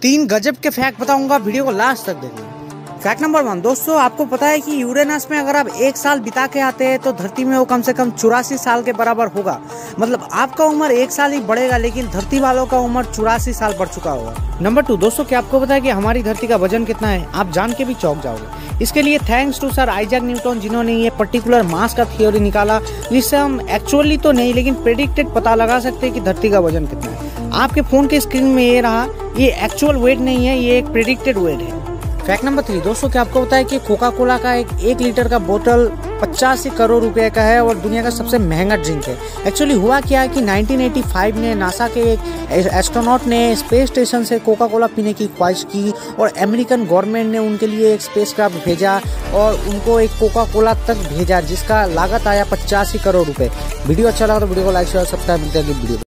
3 गजब के फैक्ट बताऊंगा, वीडियो को लास्ट तक देखना। फैक्ट नंबर 1, दोस्तों आपको पता है कि यूरेनस में अगर आप 1 साल बिता के आते हैं तो धरती में वो कम से कम 84 साल के बराबर होगा। मतलब आपका उम्र 1 साल ही बढ़ेगा, लेकिन धरती वालों का उम्र 84 साल बढ़ चुका होगा। नंबर 2, दोस्तों क्या आपको पता है कि हमारी धरती का वजन कितना है? आप जान के भी चौंक जाओगे। इसके लिए thanks to sir Isaac Newton, जिन्होंने ये पर्टिकुलर मास का थ्योरी निकाला, जिससे हम एक्चुअली तो नहीं लेकिन प्रेडिक्टेड पता लगा सकते हैं कि धरती का वजन कितना है। आपके फोन के स्क्रीन में ये रहा, ये एक्चुअल वेट नहीं है, ये एक प्रेडिक्टेड वेट है। फैक्ट नंबर 3, दोस्तों क्या आपको पता है कि कोका कोला का 1 लीटर का बोतल 85 करोड़ रुपए का है और दुनिया का सबसे महंगा ड्रिंक है। एक्चुअली हुआ क्या है कि 1985 में नासा के एक एस्ट्रोनॉट ने स्पेस स्टेशन से कोका कोला पीने की ख्वाहिश की और अमेरिकन गवर्नमेंट ने उनके लिए एक स्पेसक्राफ्ट भेजा और उनको एक कोका कोला तक भेजा, जिसका लागत आया 85 करोड़ रुपए। वीडियो अच्छा लगा तो वीडियो को लाइक शेयर सब्सक्राइब करते हैं वीडियो।